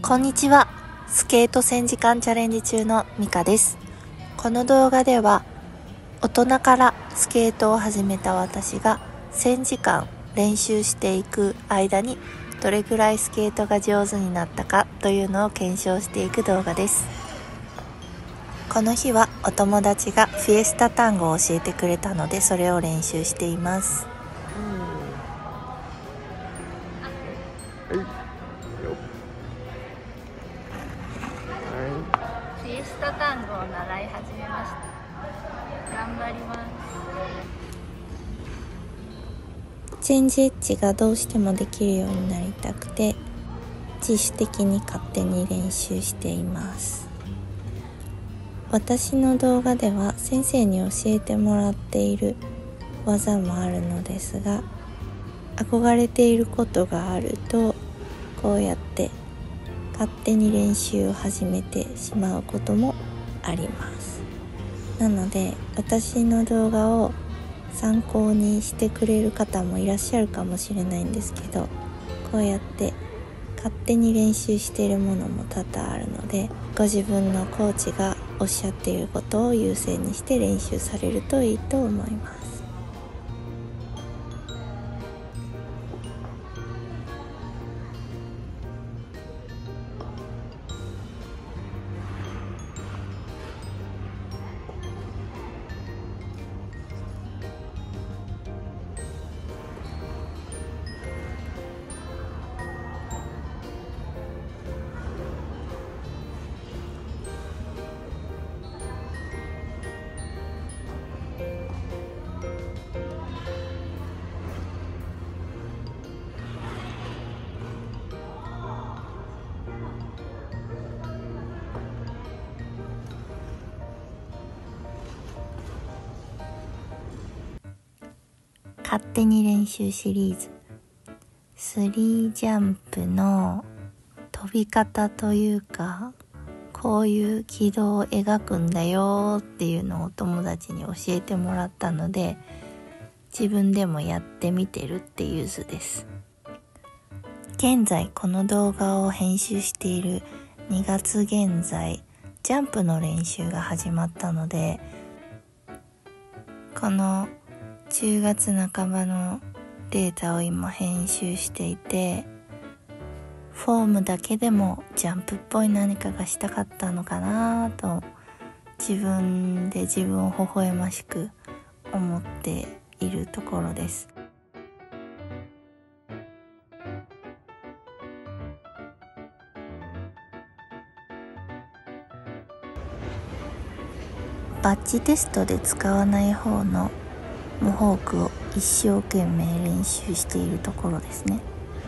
こんにちは。スケート1000時間チャレンジ中のミカです。この動画では大人からスケートを始めた私が1000時間練習していく間にどれくらいスケートが上手になったかというのを検証していく動画です。この日はお友達がフィエスタ単語を教えてくれたのでそれを練習しています。 フィエスタ単語を習い始めました。頑張ります。 チェンジエッジがどうしてもできるようになりたくて自主的に勝手に練習しています。私の動画では先生に教えてもらっている技もあるのですが、憧れていることがあるとこうやって勝手に練習を始めてしまうこともあります。なので私の動画を参考にしてくれる方もいらっしゃるかもしれないんですけど、こうやって勝手に練習しているものも多々あるので、ご自分のコーチがおっしゃっていることを優先にして練習されるといいと思います。勝手に練習シリーズ3ジャンプの飛び方というか、こういう軌道を描くんだよっていうのをお友達に教えてもらったので、自分でもやってみてるっていう図です。現在この動画を編集している2月現在、ジャンプの練習が始まったので、この10月半ばのデータを今編集していて、フォームだけでもジャンプっぽい何かがしたかったのかなと自分で自分を微笑ましく思っているところです。バッジテストで使わない方のモホークを一生懸命練習しているところですね。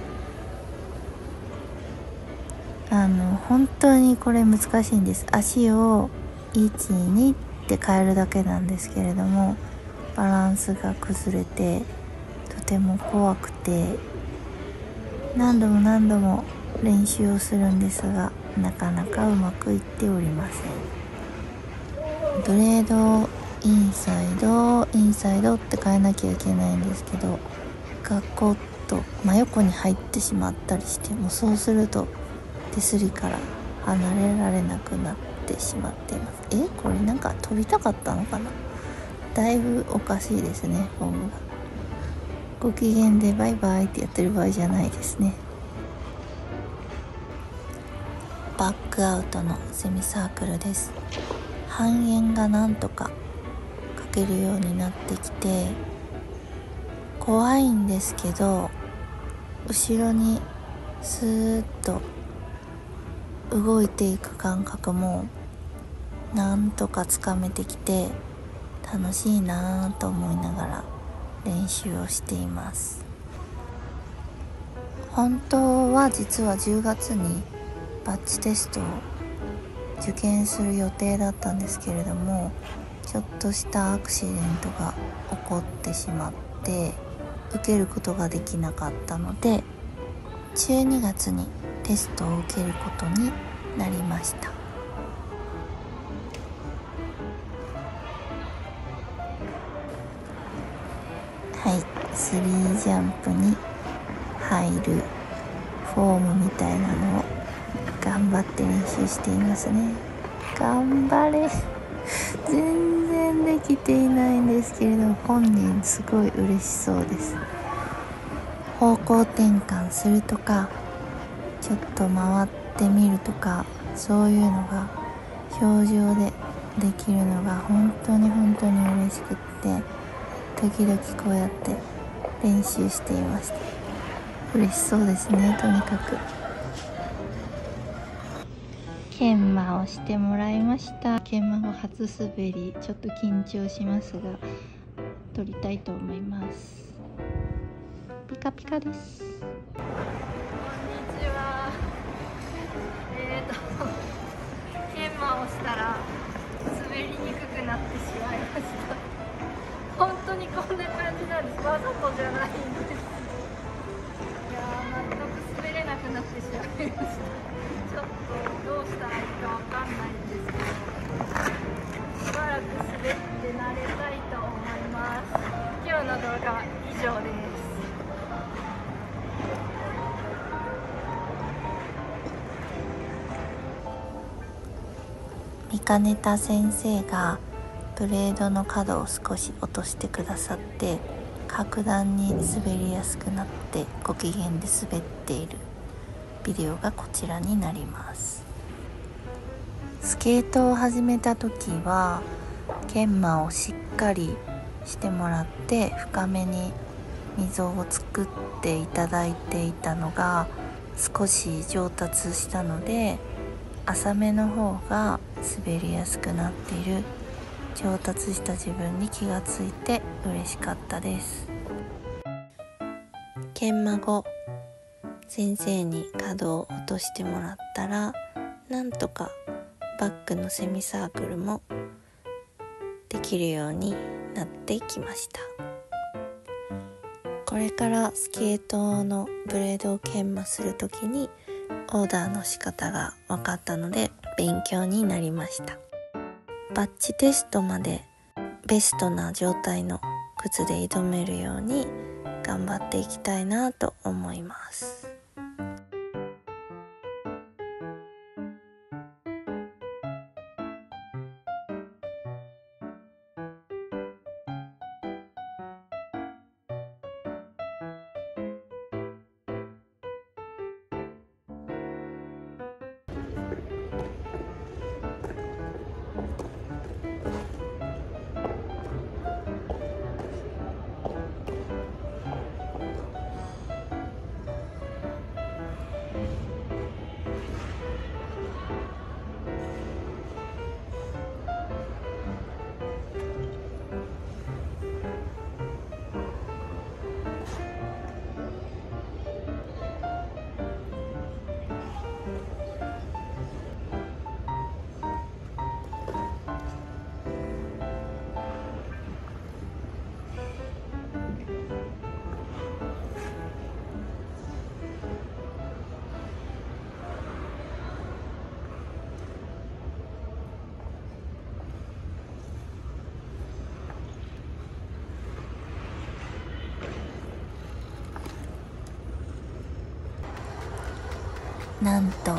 本当にこれ難しいんです。足を1、2って変えるだけなんですけれども、バランスが崩れてとても怖くて、何度も練習をするんですが、なかなかうまくいっておりません。ブレードをインサイドって変えなきゃいけないんですけど、ガコッと真横に入ってしまったりして、もうそうすると手すりから離れられなくなってしまっています。これなんか飛びたかったのかな。だいぶおかしいですね、フォームが。ご機嫌でバイバイってやってる場合じゃないですね。バックアウトのセミサークルです。半円がなんとか書けるようになってきて、怖いんですけど、後ろにスーッと動いていく感覚もなんとかつかめてきて楽しいなぁと思いながら練習をしています。本当は実は10月にバッジテストを受験する予定だったんですけれども、ちょっとしたアクシデントが起こってしまって受けることができなかったので、12月にテストを受けることになりました。はい、3ジャンプに入るフォームみたいなのを頑張って練習していますね。頑張れ全然できていないんですけれど、本人すごい嬉しそうです。方向転換するとか、ちょっと回ってみるとか、そういうのが表情でできるのが本当に嬉しくって、時々こうやって練習していました。嬉しそうですね。とにかく研磨をしてもらいました。研磨後初滑り、ちょっと緊張しますが撮りたいと思います。ピカピカです。 こんにちは。研磨をしたら滑りにくくなってしまいました。本当にこんな感じなんです。わざとじゃないんです。いやー、全く滑れなくなってしまいました。ちょっとどうしたらいいかわかんないんですけど、しばらく滑って慣れたいと思います。今日の動画は以上です。 見かねた先生がブレードの角を少し落としてくださって、格段に滑りやすくなってご機嫌で滑っているビデオがこちらになります。スケートを始めた時は研磨をしっかりしてもらって深めに溝を作っていただいていたのが少し上達したので、浅めの方が滑りやすくなっている上達した自分に気がついて嬉しかったです。研磨後先生に角を落としてもらったら、なんとかバックのセミサークルもできるようになってきました。これからスケートのブレードを研磨するときにオーダーの仕方が分かったので勉強になりました。バッジテストまでベストな状態の靴で挑めるように頑張っていきたいなと思います。なんと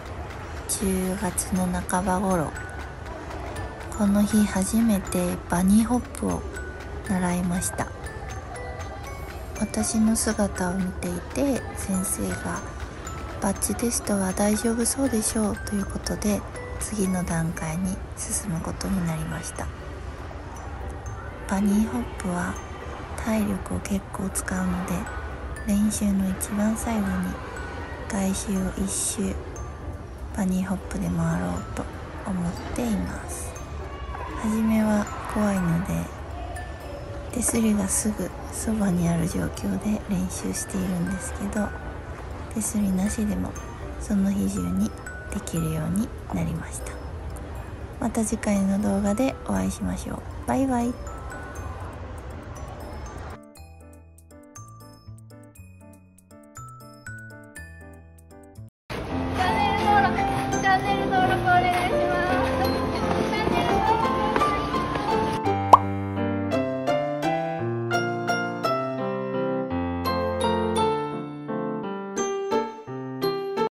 10月の半ば頃、この日初めてバニーホップを習いました。私の姿を見ていて先生がバッジテストは大丈夫そうでしょうということで、次の段階に進むことになりました。バニーホップは体力を結構使うので、練習の一番最後に外周を一周バニーホップで回ろうと思っています。はじめは怖いので手すりがすぐそばにある状況で練習しているんですけど、手すりなしでもその日中にできるようになりました。また次回の動画でお会いしましょう。バイバイ。